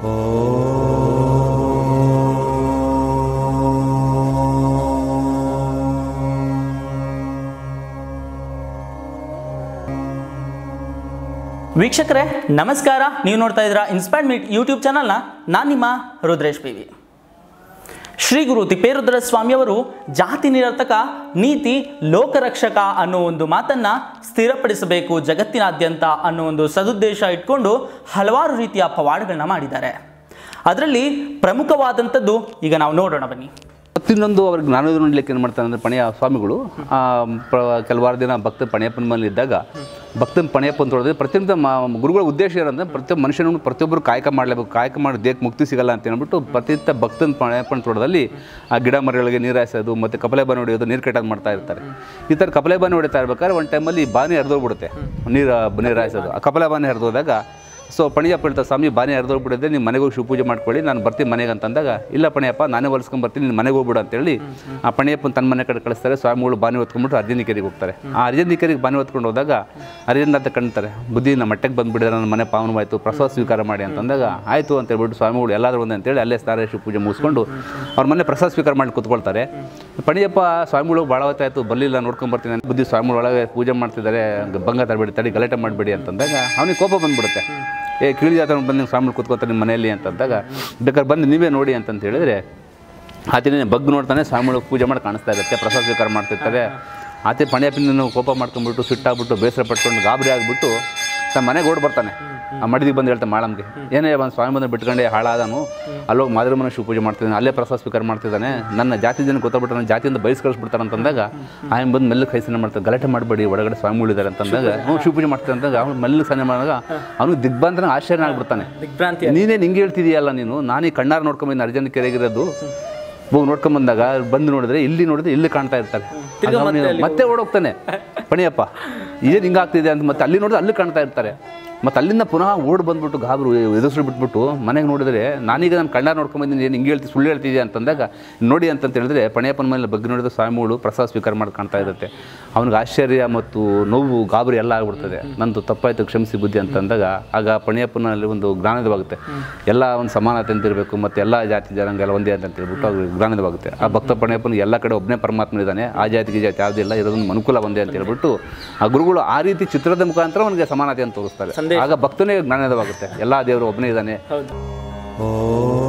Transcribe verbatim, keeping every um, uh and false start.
ವೀಕ್ಷಕರೇ ನಮಸ್ಕಾರ, ನೀವು ನೋಡ್ತಾ ಇದ್ದೀರಾ ಇನ್ಸ್ಪೈರ್ಡ್ ಮೀಟ್ ಯೂಟ್ಯೂಬ್ ಚಾನಲ್ನ. ನಾನು ನಿಮ್ಮ ರುದ್ರೇಶ್ ಪಿ ವಿ. ಶ್ರೀ ಗುರು ತಿಪ್ಪೇರುದ್ರ ಸ್ವಾಮಿಯವರು ಜಾತಿ ನಿರರ್ಥಕ ನೀತಿ ಲೋಕರಕ್ಷಕ ಅನ್ನೋ ಒಂದು ಮಾತನ್ನು ಸ್ಥಿರಪಡಿಸಬೇಕು ಜಗತ್ತಿನಾದ್ಯಂತ ಅನ್ನೋ ಒಂದು ಸದುದ್ದೇಶ ಇಟ್ಕೊಂಡು ಹಲವಾರು ರೀತಿಯ ಪವಾಡಗಳನ್ನ ಮಾಡಿದ್ದಾರೆ. ಅದರಲ್ಲಿ ಪ್ರಮುಖವಾದಂಥದ್ದು ಈಗ ನಾವು ನೋಡೋಣ ಬನ್ನಿ. ಮತ್ತಿನ್ನೊಂದು ಅವ್ರಿಗೆ ಜ್ಞಾನೋದಯ ನೋಡ್ಲಿಕ್ಕೆ ಏನು ಮಾಡ್ತಾರೆ ಅಂದರೆ, ಪಣೆಯ ಸ್ವಾಮಿಗಳು ಕೆಲವಾರು ದಿನ ಭಕ್ತ ಪಣೆಯಪ್ಪನ ಮೇಲೆ ಇದ್ದಾಗ ಭಕ್ತನ ಪಣೆಯಪ್ಪ ಅಂತ ಹೇಳಿದ್ರೆ ಪ್ರತಿಯೊಂದು ಗುರುಗಳ ಉದ್ದೇಶ ಏನಂದರೆ ಪ್ರತಿಯೊಬ್ಬ ಮನುಷ್ಯನನ್ನು ಪ್ರತಿಯೊಬ್ಬರು ಕಾಯಕ ಮಾಡಲೇಬೇಕು, ಕಾಯಕ ಮಾಡಿ ದೇಹಕ್ಕೆ ಮುಕ್ತಿ ಸಿಗಲ್ಲ ಅಂತ ಹೇಳ್ಬಿಟ್ಟು ಪ್ರತಿನಿತ್ಯ ಭಕ್ತನ ಪಣೆಯಪ್ಪನ ತೋಟದಲ್ಲಿ ಆ ಗಿಡ ಮರಗಳಿಗೆ ನೀರು ಹಾಯಿಸೋದು ಮತ್ತು ಕಪಲೆ ಬಾನಿ ಹೊಡೆಯೋದು, ನೀರು ಕಟ್ಟೋದು ಮಾಡ್ತಾ ಇರ್ತಾರೆ. ಈ ಥರ ಕಪಲೆ ಬಾನಿ ಹೊಡಿತಾ ಇರ್ಬೇಕಾದ್ರೆ ಒಂದು ಟೈಮಲ್ಲಿ ಬಾನಿ ಹರಿದೋಗ್ಬಿಡುತ್ತೆ, ನೀರು ನೀರು ಹಾಯಿಸೋದು. ಆ ಕಪಲೆ ಬಾನಿ ಹರಿದೋದಾಗ ಸೊ ಪಣಿಯಪ್ಪ ಹೇಳ್ತಾರೆ, ಸ್ವಾಮಿ ಬಾನಿ ಹರಿದೋಗ್ಬಿಟ್ಟಿದೆ, ನಿಮ್ಮ ಮನೆಗೆ ಹೋಗಿ ಶಿವ ಪೂಜೆ ಮಾಡ್ಕೊಳ್ಳಿ, ನಾನು ಬರ್ತೀನಿ ಮನೆಗೆ ಅಂತಂದಾಗ, ಇಲ್ಲ ಪಣಿಯಪ್ಪ ನಾನೇ ಹೊಲಿಸ್ಕೊಂಡು ಬರ್ತೀನಿ, ನಿನ್ನ ಮನೆಗೆ ಹೋಗ್ಬಿಡು ಅಂತೇಳಿ ಆ ಪಣಿಯಪ್ಪನ ತನ್ನ ಮನೆ ಕಡೆ ಕಳಿಸ್ತಾರೆ. ಸ್ವಾಮಿಗಳು ಬಾನಿ ಹೊತ್ಕೊಂಡ್ಬಿಟ್ಟು ಅರ್ಜನಿಕೆರೆಗೆ ಹೋಗ್ತಾರೆ. ಆ ಅರ್ಜನಿಕೆರೆಗೆ ಬಾನಿ ಹೊತ್ಕೊಂಡು ಹೋದಾಗ ಅರ್ಜನನಾಥ ಕಂಡ್ತಾರೆ, ಬುದ್ಧಿ ನಮ್ಮ ಮಟ್ಟಕ್ಕೆ ಬಂದುಬಿಡಿದ್ರೆ ನನ್ನ ಮನೆ ಪಾವನವಾಯಿತು, ಪ್ರಸಾದ ಸ್ವೀಕಾರ ಮಾಡಿ ಅಂತಂದಾಗ ಆಯಿತು ಅಂತ ಹೇಳ್ಬಿಟ್ಟು ಸ್ವಾಮಿಗಳು ಎಲ್ಲಾದರೂ ಒಂದು ಅಂತೇಳಿ ಅಲ್ಲೇ ಸ್ನಾನ ಶಿವ ಪೂಜೆ ಮುಗಿಸ್ಕೊಂಡು ಅವ್ರ ಮನೆ ಪ್ರಸಾದ ಸ್ವೀಕಾರ ಮಾಡಿ ಕೂತ್ಕೊಳ್ತಾರೆ. ಪಣಿಯಪ್ಪ ಸ್ವಾಮಿಗಳು ಭಾಳ ಹೊತ್ತಾಯಿತು ಬರಲಿಲ್ಲ, ನೋಡ್ಕೊಂಬರ್ತೀನಿ ಅಂತ ಬುದ್ಧಿ ಸ್ವಾಮಿಗಳು ಒಳಗೆ ಪೂಜೆ ಮಾಡ್ತಿದ್ದಾರೆ, ಭಂಗ ತರಬೇಡಿ, ತಡಿ ಗಲಾಟೆ ಮಾಡಬೇಡಿ ಅಂತಂದಾಗ ಅವನಿಗೆ ಕೋಪ ಬಂದುಬಿಡುತ್ತೆ. ಏ ಕೀಳಿ ಜಾತ್ರೆ ಬಂದು ಸ್ವಾಮಿಗಳು ಕೂತ್ಕೊತಾರೆ ನಿಮ್ಮ ಮನೆಯಲ್ಲಿ ಅಂತಂದಾಗ, ಬೇಕಾದ್ರೆ ಬಂದು ನೀವೇ ನೋಡಿ ಅಂತಂತ ಹೇಳಿದ್ರೆ ಆತನೇ ಬಗ್ಗು ನೋಡ್ತಾನೆ, ಸ್ವಾಮಿಗಳು ಪೂಜೆ ಮಾಡಿ ಕಾಣಿಸ್ತಾ ಇರುತ್ತೆ, ಪ್ರಸಾದ ಸ್ವೀಕಾರ ಮಾಡ್ತಿರ್ತಾರೆ. ಆತ ಪಣಿಯಪ್ಪನ ಕೋಪ ಮಾಡ್ಕೊಂಡ್ಬಿಟ್ಟು ಸಿಟ್ಟಾಗ್ಬಿಟ್ಟು ಬೇಸರ ಪಟ್ಕೊಂಡು ಗಾಬರಿ ಆಗಿಬಿಟ್ಟು ತನ್ನ ಮನೆಗೆ ಓಡಿ ಬರ್ತಾನೆ. ಆ ಮಡಿದಿಗೆ ಬಂದು ಹೇಳ್ತಾನೆ ಮಾಳಮ್ಗೆ, ಏನೇ ಬಂದು ಸ್ವಾಮಿ ಬಂದು ಬಿಟ್ಕೊಂಡೆ ಹಾಳಾದನು, ಅಲ್ಲೋಗಿ ಮಾದರಿ ಶಿವ ಪೂಜೆ ಮಾಡ್ತಿದ್ದಾನೆ, ಅಲ್ಲೇ ಪ್ರಸಾದ ಸ್ವೀಕಾರ ಮಾಡ್ತಿದ್ದಾನೆ, ನನ್ನ ಜಾತಿ ಜನ ಗೊತ್ತಾಗ್ಬಿಟ್ಟು ನನ್ನ ಜಾತಿಯಿಂದ ಬಯಸ್ ಕಳಿಸ್ಬಿಡ್ತಾರೆ ಅಂತಂದಾಗ ಆಯ್ ಬಂದು ಮೆಲ್ಲಗೆ ಕೈಸನೆ ಮಾಡ್ತಾರೆ, ಗಲಾಟೆ ಮಾಡಬೇಡಿ ಒಳಗಡೆ ಸ್ವಾಮಿಗಳು ಇದ್ದಾರೆ ಅಂತಂದಾಗ ಅವ್ನು ಶಿವ ಪೂಜೆ ಮಾಡ್ತಾರೆ ಅಂದಾಗ ಅವ್ನು ಮೆಲ್ಲಗೆ ಸನ್ನೆ ಮಾಡಿದಾಗ ಅವನು ದಿಗ್ಬಂಧನ ಆಶ್ಚರ್ಯ ಆಗ್ಬಿಡ್ತಾನೆ. ನೀನೇ ನಿಂಗೆ ಹೇಳ್ತಿದೀಯಲ್ಲ, ನೀನು ನಾನು ಈ ಕಣ್ಣಾರು ನೋಡ್ಕೊಂಬಂದು ಅರ್ಜನ ಕೆರೆಗಿರೋದು ಹೋಗಿ ನೋಡ್ಕೊಂಬಂದಾಗ ಬಂದು ನೋಡಿದ್ರೆ ಇಲ್ಲಿ ನೋಡಿದ್ರೆ ಇಲ್ಲಿ ಕಾಣ್ತಾ ಇರ್ತಾರೆ, ಮತ್ತೆ ಓಡೋಗ್ತಾನೆ ಪಣಿಯಪ್ಪ, ಇದೇನು ಹಿಂಗಾಗ್ತಿದೆ ಅಂತ. ಮತ್ತೆ ಅಲ್ಲಿ ನೋಡಿದ್ರೆ ಅಲ್ಲಿ ಕಾಣ್ತಾ ಇರ್ತಾರೆ. ಮತ್ತು ಅಲ್ಲಿಂದ ಪುನಃ ಓಡಿ ಬಂದ್ಬಿಟ್ಟು ಗಾಬರು ಎದುರಿಸಿ ಬಿಟ್ಬಿಟ್ಟು ಮನೆಗೆ ನೋಡಿದ್ರೆ, ನಾನೀಗ ನಾನು ಕಣ್ಣಾರು ನೋಡ್ಕೊಂಬಂದಿನಿ, ಏನು ಹಿಂಗೆ ಹೇಳ್ತಿ ಸುಳ್ಳು ಹೇಳ್ತಿದ್ದೆ ಅಂತಂದಾಗ ನೋಡಿ ಅಂತಂತ ಹೇಳಿದ್ರೆ ಪಣಿಯಪ್ಪನ ಮೇಲೆ ಬಗ್ಗೆ ನೋಡಿದ್ರೆ ಸ್ವಾಮಿಗಳು ಪ್ರಸಾದ ಸ್ವೀಕಾರ ಮಾಡಿ ಕಾಣ್ತಾ ಇರುತ್ತೆ. ಅವ್ನಿಗೆ ಆಶ್ಚರ್ಯ ಮತ್ತು ನೋವು ಗಾಬರಿ ಎಲ್ಲ ಆಗ್ಬಿಡ್ತದೆ. ನಂದು ತಪ್ಪಾಯಿತು ಕ್ಷಮಿಸಿ ಬುದ್ಧಿ ಅಂತಂದಾಗ ಆಗ ಪಣಿಯಪ್ಪನಲ್ಲಿ ಒಂದು ಜ್ಞಾನದವಾಗುತ್ತೆ, ಎಲ್ಲ ಒಂದು ಸಮಾನತೆ ಅಂತಿರಬೇಕು ಮತ್ತು ಎಲ್ಲ ಜಾತಿ ಜನಾಂಗ ಎಲ್ಲ ಒಂದೇ ಅಂತ ಹೇಳ್ಬಿಟ್ಟು ಅವ್ರಿಗೆ ಜ್ಞಾನದವಾಗುತ್ತೆ. ಆ ಭಕ್ತ ಪಣಿಯಪ್ಪನ ಎಲ್ಲ ಕಡೆ ಒಬ್ಬನೇ ಪರಮಾತ್ಮ ಇದ್ದಾನೆ, ಆ ಜಾತಿಗೆ ಜಾತಿ ಯಾವುದಿಲ್ಲ, ಇರೋದೊಂದು ಮನುಕುಲ ಒಂದೇ ಅಂತ ಹೇಳ್ಬಿಟ್ಟು ಆ ಗುರುಗಳು ಆ ರೀತಿ ಚಿತ್ರದ ಮುಖಾಂತರ ಅವನಿಗೆ ಸಮಾನತೆಯನ್ನು ತೋರಿಸ್ತಾರೆ. ಆಗ ಭಕ್ತನೇ ಜ್ಞಾನದವಾಗುತ್ತೆ, ಎಲ್ಲ ದೇವರು ಒಬ್ಬನೇ ಇದ್ದಾನೆ.